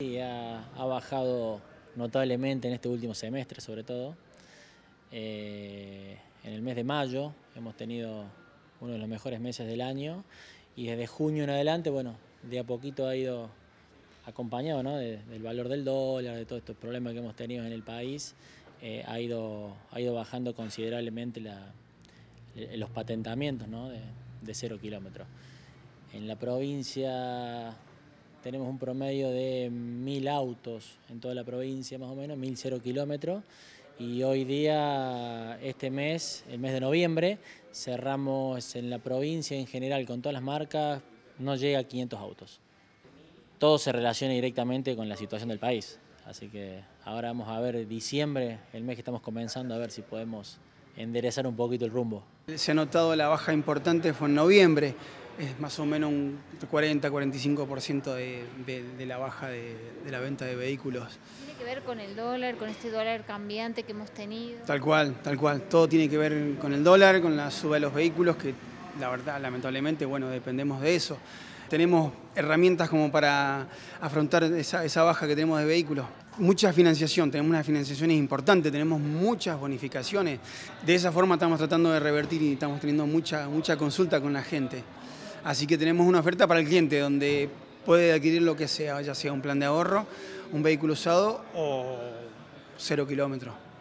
Y ha bajado notablemente en este último semestre, sobre todo. En el mes de mayo hemos tenido uno de los mejores meses del año y desde junio en adelante, bueno, de a poquito ha ido acompañado, ¿no?, del valor del dólar, de todos estos problemas que hemos tenido en el país, ha ido bajando considerablemente los patentamientos, ¿no?, de 0 kilómetros. En la provincia tenemos un promedio de 1000 autos en toda la provincia, más o menos, 1000 0 kilómetros. Y hoy día, este mes, el mes de noviembre, cerramos en la provincia en general con todas las marcas, no llega a 500 autos. Todo se relaciona directamente con la situación del país. Así que ahora vamos a ver diciembre, el mes que estamos comenzando, a ver si podemos enderezar un poquito el rumbo. Se ha notado la baja importante, fue en noviembre, es más o menos un 40-45% de la baja de la venta de vehículos. ¿Tiene que ver con el dólar, con este dólar cambiante que hemos tenido? Tal cual, todo tiene que ver con el dólar, con la suba de los vehículos, que la verdad, lamentablemente, bueno, dependemos de eso. Tenemos herramientas como para afrontar esa baja que tenemos de vehículos. Mucha financiación, tenemos unas financiaciones importantes, tenemos muchas bonificaciones. De esa forma estamos tratando de revertir y estamos teniendo mucha consulta con la gente. Así que tenemos una oferta para el cliente donde puede adquirir lo que sea, ya sea un plan de ahorro, un vehículo usado o 0 kilómetros.